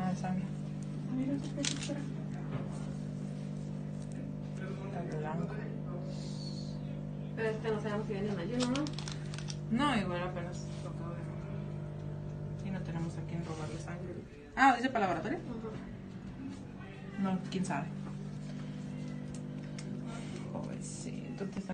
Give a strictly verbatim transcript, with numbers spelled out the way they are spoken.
de sangre. Mira, ¿qué es esto? Está blanco. Pero este no sabemos si viene en ayuno, ¿no? No, igual apenas lo acabo de robar. Y no tenemos a quien robarle sangre. Ah, ¿dice para laboratorio? Uh-huh. No, quién sabe. Pobrecito, te está